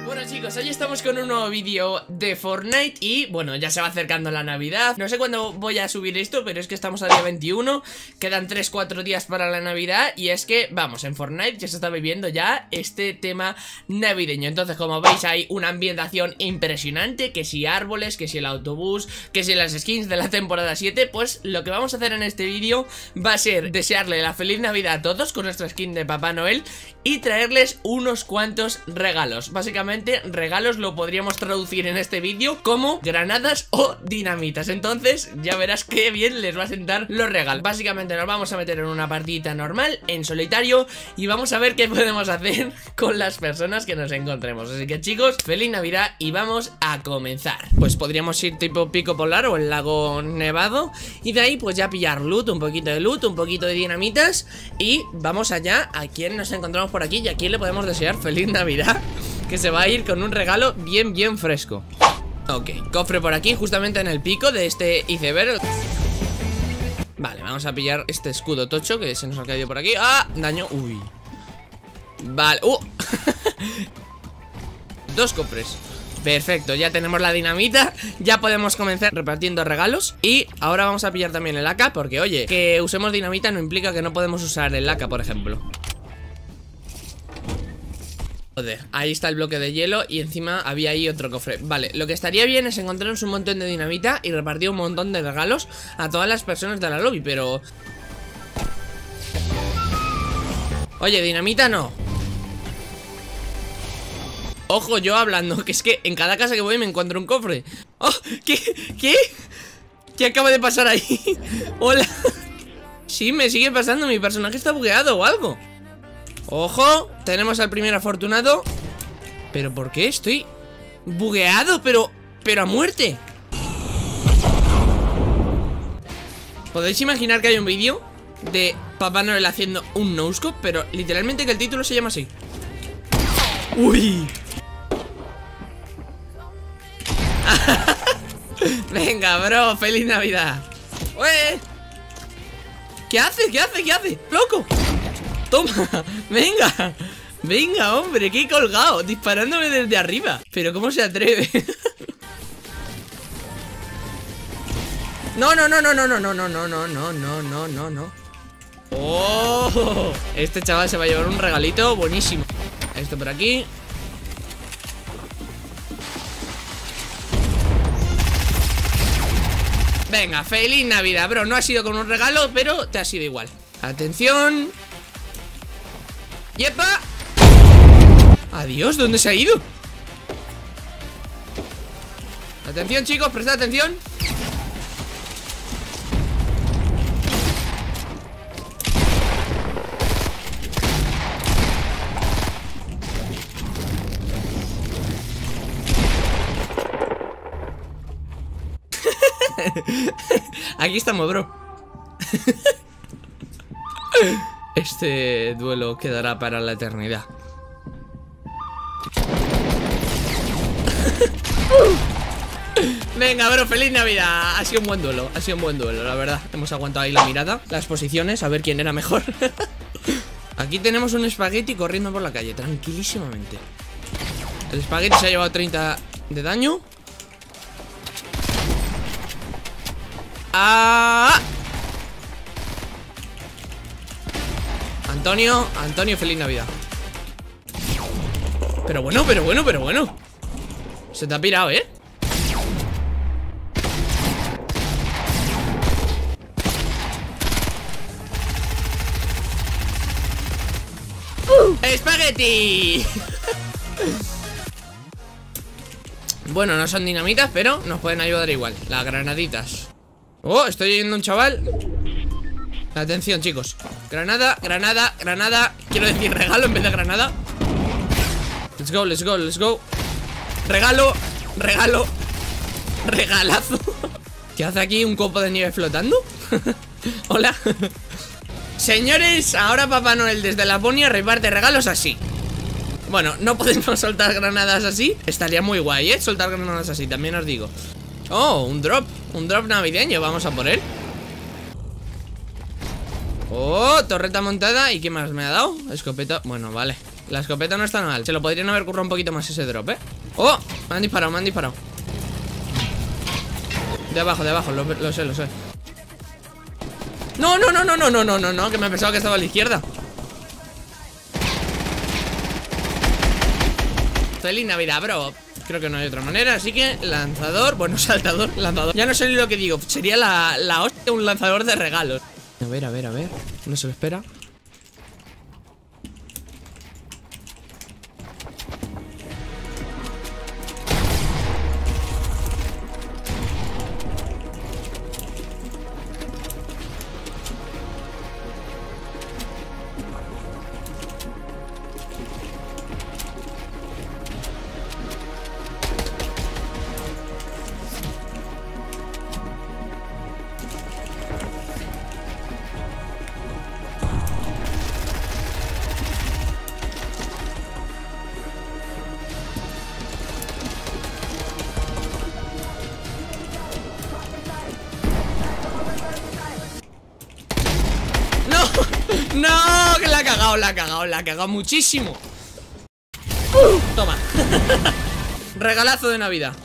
Bueno chicos, hoy estamos con un nuevo vídeo de Fortnite y bueno, ya se va acercando la Navidad. No sé cuándo voy a subir esto, pero es que estamos a día 21. Quedan 3-4 días para la Navidad. Y es que, vamos, en Fortnite ya se está viviendo ya este tema navideño. Entonces, como veis, hay una ambientación impresionante. Que si árboles, que si el autobús, que si las skins de la temporada 7. Pues lo que vamos a hacer en este vídeo va a ser desearle la feliz Navidad a todos con nuestra skin de Papá Noel y traerles unos cuantos regalos. Básicamente, regalos lo podríamos traducir en este vídeo como granadas o dinamitas. Entonces ya verás qué bien les va a sentar los regalos. Básicamente nos vamos a meter en una partidita normal, en solitario, y vamos a ver qué podemos hacer con las personas que nos encontremos. Así que chicos, feliz Navidad y vamos a comenzar. Pues podríamos ir tipo Pico Polar o el lago Nevado, y de ahí pues ya pillar loot, un poquito de loot, un poquito de dinamitas. Y vamos allá. ¿A quién nos encontramos por aquí? Y a quién le podemos desear feliz Navidad, que se va a ir con un regalo bien fresco. Ok, cofre por aquí, justamente en el pico de este iceberg. Vale, vamos a pillar este escudo tocho que se nos ha caído por aquí. ¡Ah! Daño, uy. Vale, dos cofres. Perfecto, ya tenemos la dinamita. Ya podemos comenzar repartiendo regalos. Y ahora vamos a pillar también el AK, porque oye, que usemos dinamita no implica que no podemos usar el AK, por ejemplo. Joder, ahí está el bloque de hielo y encima había ahí otro cofre. Vale, lo que estaría bien es encontrarnos un montón de dinamita y repartir un montón de regalos a todas las personas de la lobby, pero... Oye, dinamita no. Ojo, yo hablando, que es que en cada casa que voy me encuentro un cofre. ¡Oh! ¿Qué? ¿Qué acaba de pasar ahí? Hola. Sí, me sigue pasando, mi personaje está bugueado o algo. Ojo, tenemos al primer afortunado. ¿Pero por qué? Estoy bugueado, pero a muerte. ¿Podéis imaginar que hay un vídeo de Papá Noel haciendo un no-scope? Pero literalmente que el título se llama así. ¡Uy! Venga, bro, feliz Navidad. ¡Ué! ¿Qué hace? ¡Loco! Toma, venga, hombre, qué colgado, disparándome desde arriba. Pero ¿cómo se atreve? No. Oh, este chaval se va a llevar un regalito buenísimo. Esto por aquí. Venga, feliz Navidad, bro. No ha sido con un regalo, pero te ha sido igual. Atención. ¡Yepa! Adiós, ¿dónde se ha ido? Atención, chicos, prestad atención. Aquí estamos, bro. Este duelo quedará para la eternidad. Venga, bro, feliz Navidad. Ha sido un buen duelo, la verdad. Hemos aguantado ahí la mirada, las posiciones, a ver quién era mejor. Aquí tenemos un espagueti corriendo por la calle, tranquilísimamente. El espagueti se ha llevado 30 de daño. ¡Ah! Antonio, feliz Navidad. Pero bueno. Se te ha pirado, ¿eh? ¡Espagueti! Bueno, no son dinamitas, pero nos pueden ayudar igual. Las granaditas. Oh, estoy oyendo un chaval. Atención, chicos. Granada. Quiero decir regalo en vez de granada. Let's go. Regalazo. ¿Qué hace aquí un copo de nieve flotando? Hola. Señores, ahora Papá Noel desde Laponia reparte regalos así. Bueno, no podemos soltar granadas así. Estaría muy guay, ¿eh? Soltar granadas así, también os digo. Oh, un drop navideño, vamos a por él. Oh, torreta montada. ¿Y qué más me ha dado? Escopeta, bueno, vale. La escopeta no está mal. Se lo podrían haber currado un poquito más ese drop, ¿eh? ¡Oh! Me han disparado, me han disparado. De abajo, lo sé, lo sé. No, no, no, no, no, no, no, no, no, que me pensaba que estaba a la izquierda. Feliz Navidad, bro. Creo que no hay otra manera, así que lanzador, bueno, saltador, lanzador. Ya no sé ni lo que digo, sería la hostia un lanzador de regalos. A ver, a ver, a ver. No se lo espera. No, que la ha cagado muchísimo. Toma. Regalazo de Navidad.